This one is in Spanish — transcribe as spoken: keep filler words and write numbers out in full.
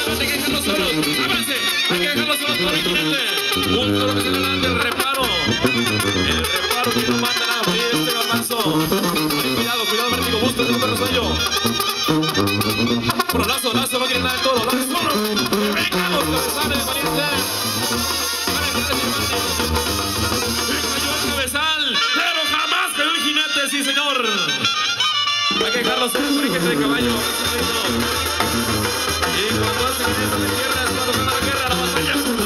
adelante, hay que dejarlos solos. Avance, hay que dejarlos solos por el jinete. Un toro que se adelante, el reparo. El reparo que no manda nada, frío este garbanzo. Ay, cuidado, cuidado, Vértigo, busca el segundo suyo. Bueno, lazo, lazo, no quiere nada del toro. Lazo, solo. Venga, Oscar, se sale de valiente. Cayó el cabezal, pero jamás cayó el jinete, sí señor. Hay que dejarlo ser el jinete de caballo. Y cuando hace jinete de tierra es cuando gana la guerra, la batalla.